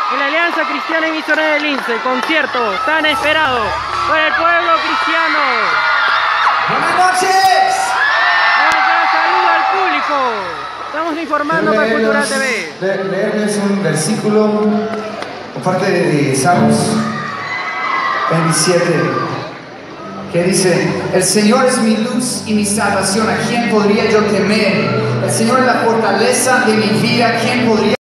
en la Alianza Cristiana y Misionera del Lince, concierto tan esperado por el pueblo cristiano. Buenas noches. Saluda al público. Estamos informando para Cultural TV. Leerles un versículo por parte de Salmos 27, que dice: el Señor es mi luz y mi salvación, ¿a quién podría yo temer? El Señor es la fortaleza de mi vida, ¿a quién podría